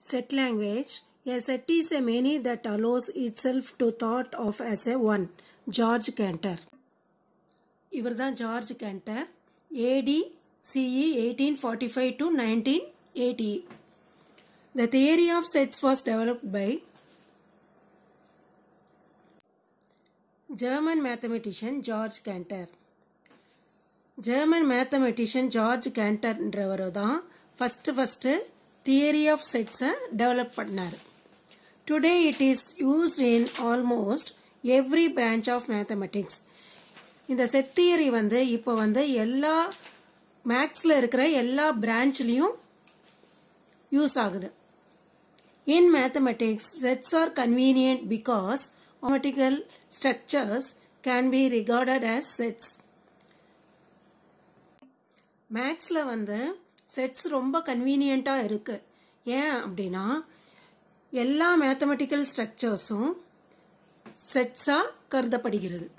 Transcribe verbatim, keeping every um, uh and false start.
Set language. A set is a many that allows itself to thought of as a one. George Cantor. இவர்தான் George Cantor. A D C E eighteen forty-five to nineteen eighty. The theory of sets was developed by German mathematician George Cantor. German mathematician George Cantor என்றவர் தான் first first theory of sets develop பண்ணார். Today it is used in almost every branch of mathematics. இந்த set theory வந்து இப்போ வந்து எல்லா மேக்ஸில் இருக்கிற எல்லா பிரான்ச்லேயும் யூஸ் ஆகுது. In mathematics sets are convenient because mathematical structures can be regarded as sets. மேக்ஸில் வந்து செட்ஸ் ரொம்ப கன்வீனியண்ட்டாக இருக்குது. ஏன் அப்படின்னா எல்லா மேத்தமெட்டிக்கல் ஸ்ட்ரக்சர்ஸும் செட்ஸாக கருதப்படுகிறது.